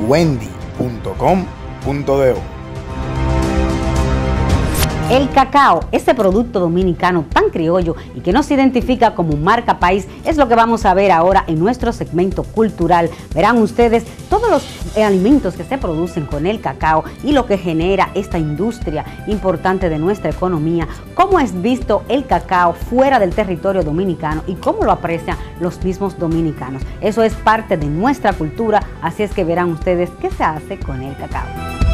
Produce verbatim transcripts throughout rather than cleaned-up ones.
wendy punto com punto do. El cacao, ese producto dominicano tan criollo y que nos identifica como marca país, es lo que vamos a ver ahora en nuestro segmento cultural. Verán ustedes todos los eh, alimentos que se producen con el cacao y lo que genera esta industria importante de nuestra economía, cómo es visto el cacao fuera del territorio dominicano y cómo lo aprecian los mismos dominicanos. Eso es parte de nuestra cultura, así es que verán ustedes qué se hace con el cacao.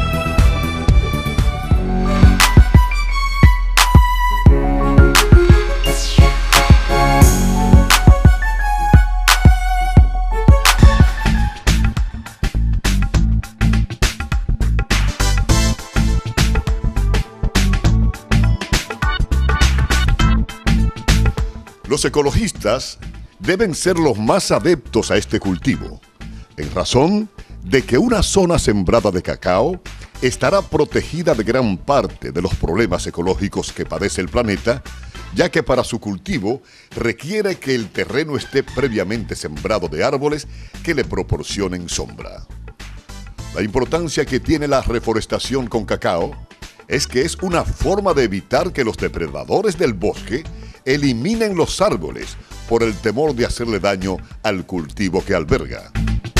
Los ecologistas deben ser los más adeptos a este cultivo, en razón de que una zona sembrada de cacao estará protegida de gran parte de los problemas ecológicos que padece el planeta, ya que para su cultivo requiere que el terreno esté previamente sembrado de árboles que le proporcionen sombra. La importancia que tiene la reforestación con cacao es que es una forma de evitar que los depredadores del bosque eliminen los árboles por el temor de hacerle daño al cultivo que alberga.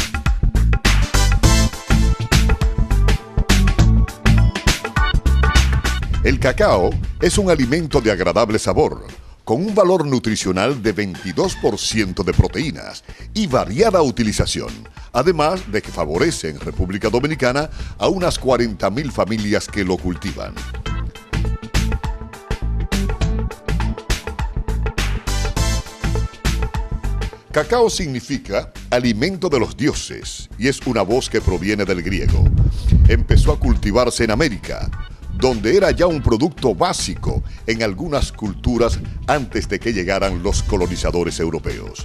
El cacao es un alimento de agradable sabor, con un valor nutricional de veintidós por ciento de proteínas y variada utilización, además de que favorece en República Dominicana a unas cuarenta mil familias que lo cultivan. Cacao significa alimento de los dioses y es una voz que proviene del griego. Empezó a cultivarse en América, donde era ya un producto básico en algunas culturas antes de que llegaran los colonizadores europeos.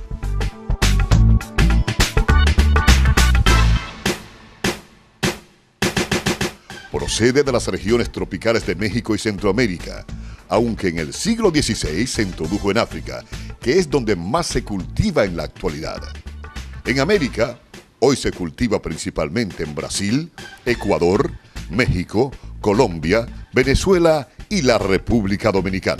Procede de las regiones tropicales de México y Centroamérica, aunque en el siglo dieciséis se introdujo en África, que es donde más se cultiva en la actualidad. En América, hoy se cultiva principalmente en Brasil, Ecuador, México, Colombia, Venezuela y la República Dominicana.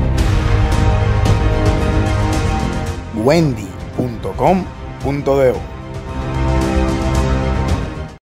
wendy punto com punto do.